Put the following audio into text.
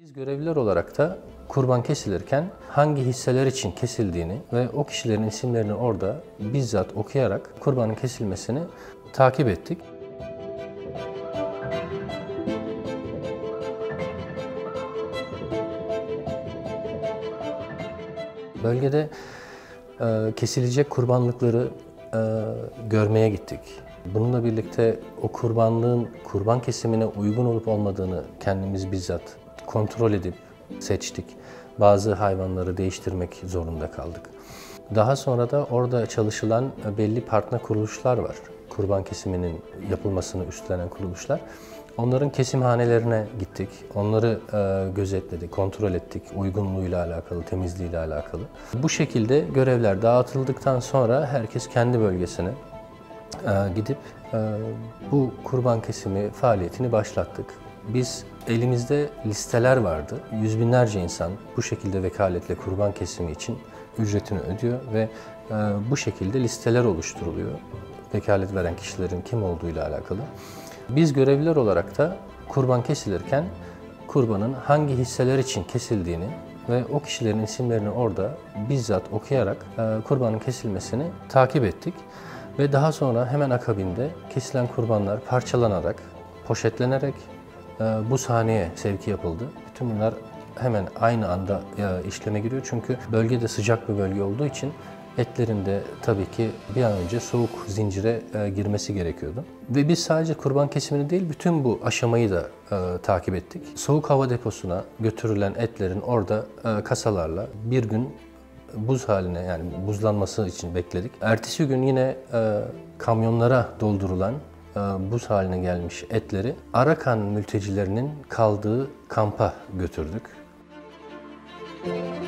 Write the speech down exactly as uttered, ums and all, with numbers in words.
Biz görevliler olarak da kurban kesilirken hangi hisseler için kesildiğini ve o kişilerin isimlerini orada bizzat okuyarak kurbanın kesilmesini takip ettik. Bölgede e, kesilecek kurbanlıkları e, görmeye gittik. Bununla birlikte o kurbanlığın kurban kesimine uygun olup olmadığını kendimiz bizzat kontrol edip seçtik. Bazı hayvanları değiştirmek zorunda kaldık. Daha sonra da orada çalışılan belli partner kuruluşlar var. Kurban kesiminin yapılmasını üstlenen kuruluşlar. Onların kesimhanelerine gittik. Onları e, gözetledik, kontrol ettik. Uygunluğuyla alakalı, temizliğiyle alakalı. Bu şekilde görevler dağıtıldıktan sonra herkes kendi bölgesine e, gidip e, bu kurban kesimi faaliyetini başlattık. Biz elimizde listeler vardı. Yüz binlerce insan bu şekilde vekaletle kurban kesimi için ücretini ödüyor ve e, bu şekilde listeler oluşturuluyor. Vekalet veren kişilerin kim olduğuyla alakalı. Biz görevliler olarak da kurban kesilirken kurbanın hangi hisseler için kesildiğini ve o kişilerin isimlerini orada bizzat okuyarak e, kurbanın kesilmesini takip ettik. Ve daha sonra hemen akabinde kesilen kurbanlar parçalanarak, poşetlenerek e, buzhaneye sevki yapıldı. Bütün bunlar hemen aynı anda e, işleme giriyor. Çünkü bölgede sıcak bir bölge olduğu için etlerin de tabii ki bir an önce soğuk zincire e, girmesi gerekiyordu. Ve biz sadece kurban kesimini değil, bütün bu aşamayı da e, takip ettik. Soğuk hava deposuna götürülen etlerin orada e, kasalarla bir gün buz haline, yani buzlanması için bekledik. Ertesi gün yine e, kamyonlara doldurulan e, buz haline gelmiş etleri Arakan mültecilerinin kaldığı kampa götürdük.